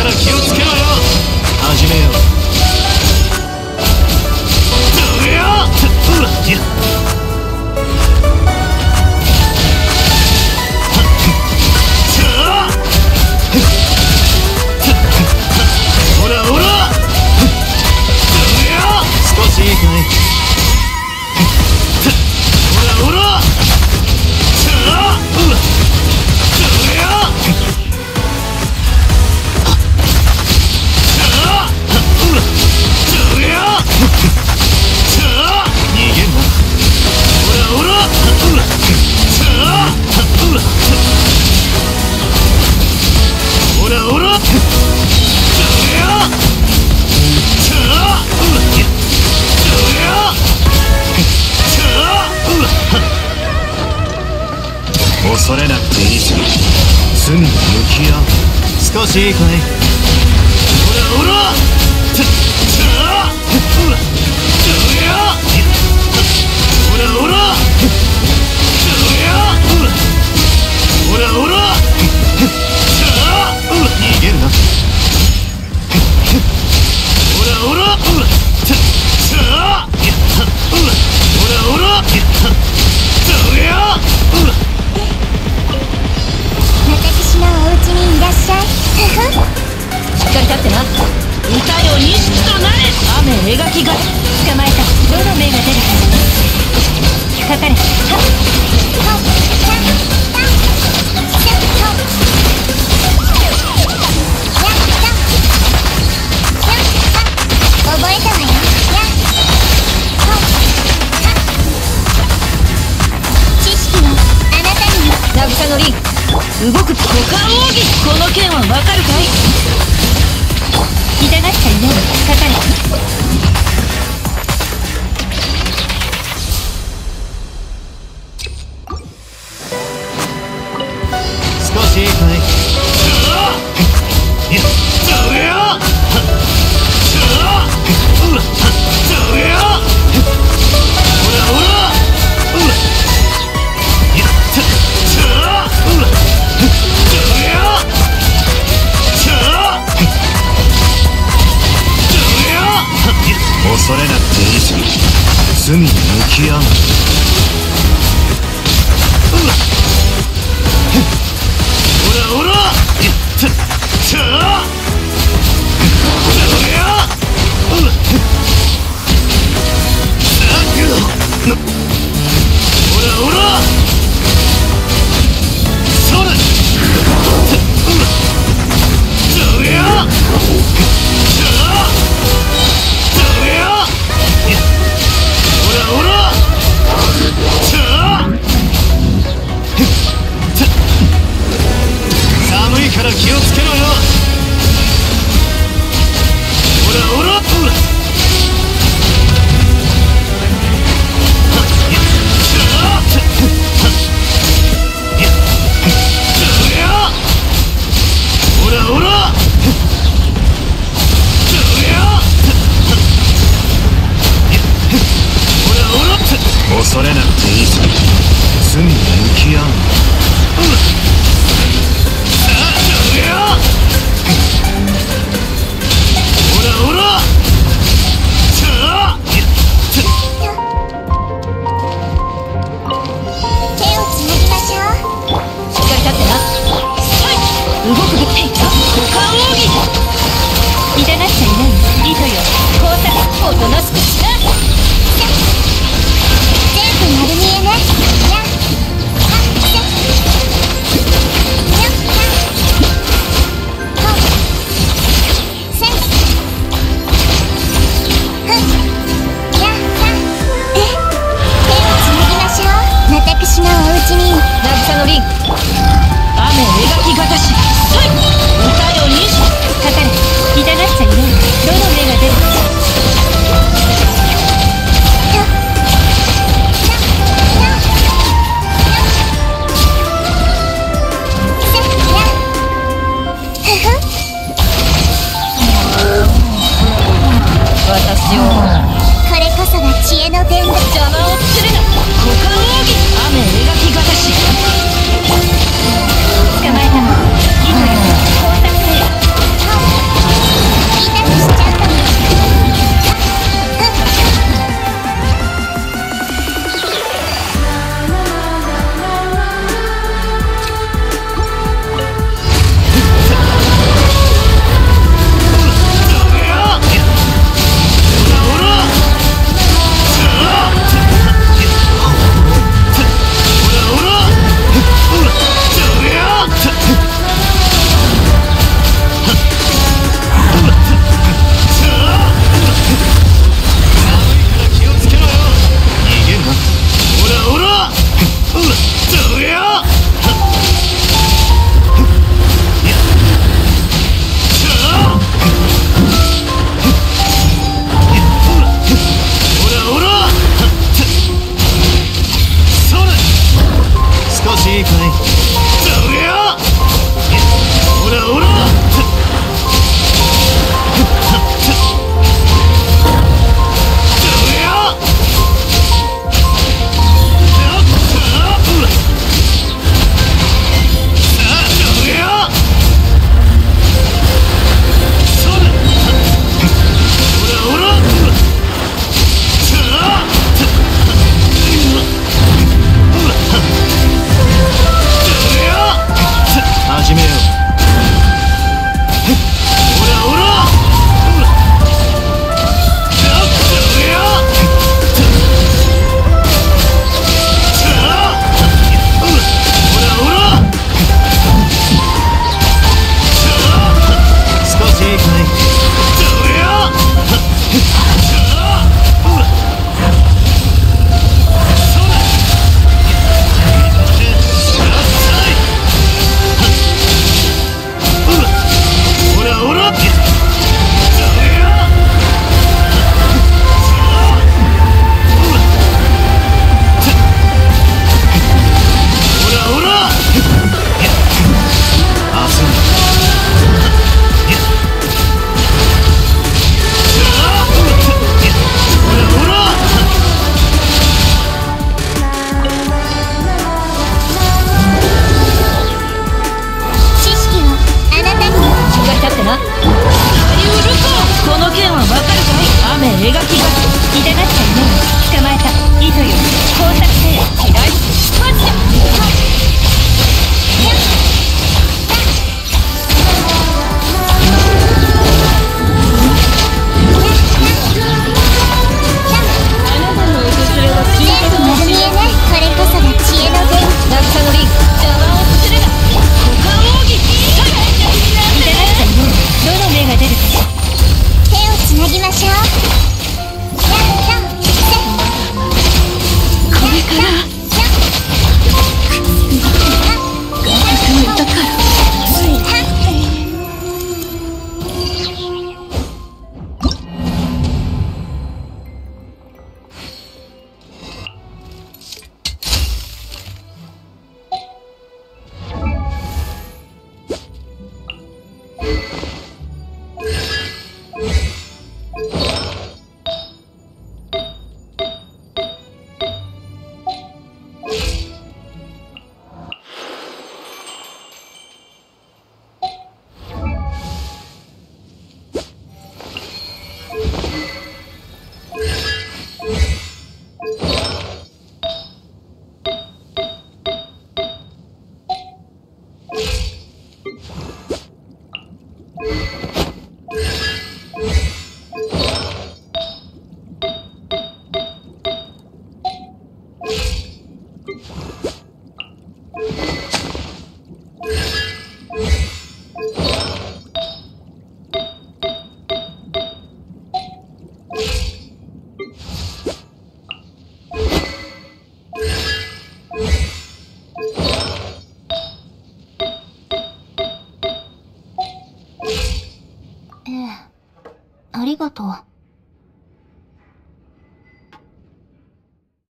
から気をつけろよ。始めよう。どれよ。ほらいやほらほら少しいいかい。ほらほら恐れなくていいさ。罪に向き合う。少しいいかい。ほらほらほらほらほらほらほら逃げるな。ほらほらほらほらほら私のお家にいらっしゃい。 しっかり立ってな。歌よ錦となれ。雨描きが捕まえた。どの目が出るかかれ。覚えたわよ。知識はあなたに。 渚の凛、動く股間奥義。この剣はわかるかい。 痛がっちゃいない。かかれ。 少しいいかい。いやどれよ。ほらどれよ。ほらほらほらいやほらどれよ。恐れなくていいさ。罪に向き合う。ほらほらほらそれどれよ。ほら寒いから気をつけろよ。ほらほらほらほらほら恐れなくていいさ。罪に向き合う。ほらほら手をつなぎましょう。 しっかり立ってな。動くべき。股間奥義。 痛がっちゃいない。 糸よ工作。おとなしくしな。 全部丸見えね。私のお家に。 渚の凛、雨描きがたし。歌よ錦。 かかれ。痛がっちゃいない。どの目が出る私を。 これこそが知恵の伝道。 邪魔をするな。股間奥義。雨描きがたし。 捕まえたの。糸よ工作せよ。 りがとう。